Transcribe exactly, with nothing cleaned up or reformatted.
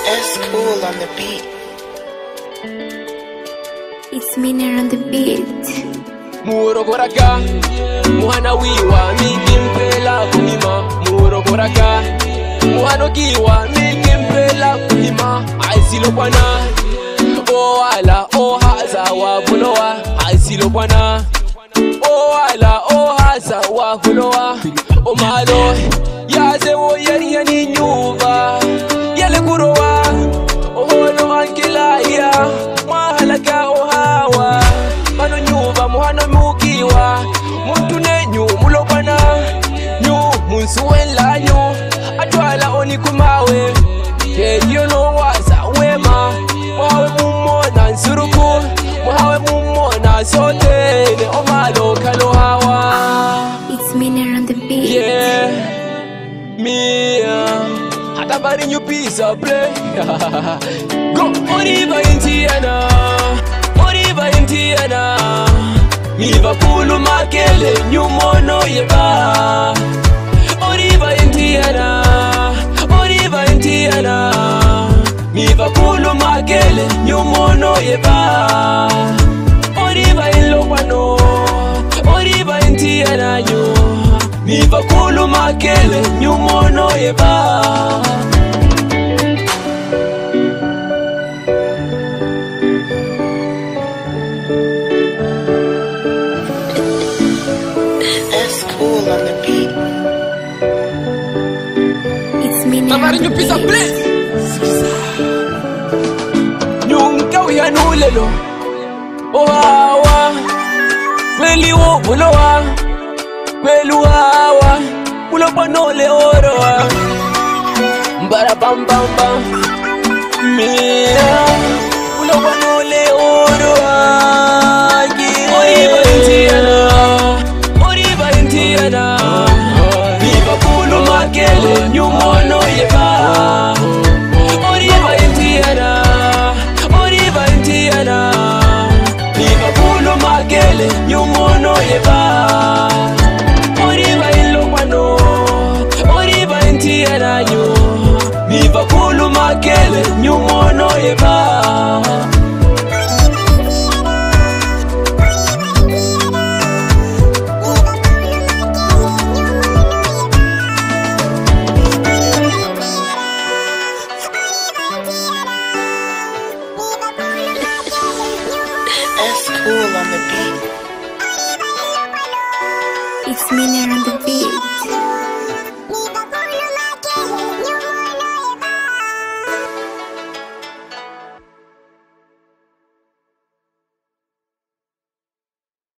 S Cool on the beat. It's Miner on the beat. Muro koraka, muhana wiwa miki mpela kuhima. Muro koraka, muhano kiwa miki mpela kuhima. Aisilo bwana, o ala o haza wa bulowa. Aisilo bwana, o ala o haza wa bulowa. O malo, yaze wo yeri yani nyuva. Yale kurowa, o holo ankila ya. Mahalaka o hawa. Mano nyuva muhano mukiwa. Muntu nenyu mulobana. Nyu munsuela nyu. Atwala oni kumawe. Keyo no waza wema. Mwawe mumona nsuruku. Mwawe mumona sote. Ne omalo kalo hawa. It's Miner on the beat. Yeah, me uh, hata bari new piece of play. Go Oriva Indiana, Oriva Indiana. Liverpool makele nyumono yeba. Oriva Indiana, Oriva Indiana. Liverpool makele nyumono yeba. Oriva ilobano, Oriva Indiana nyu. Liverpool makele nyumono yeba. S Cool on the beat. It's Miner on the Piece of beat. play. Nyunga uya nulelo. Ohawa. Kweli wo bulowa. Kwelu hawa. Ulopanole oroa. Mbara bam bam bam. Mia. Ulopanole oroa. Oriva Indiana. Oriva Indiana. Liverpool makele nyumono yeba. Oriva Indiana. Oriva Indiana. Liverpool makele nyumono yeba. Oriva ilobano. Oriva Indiana nyu. Liverpool makele nyumono yeba.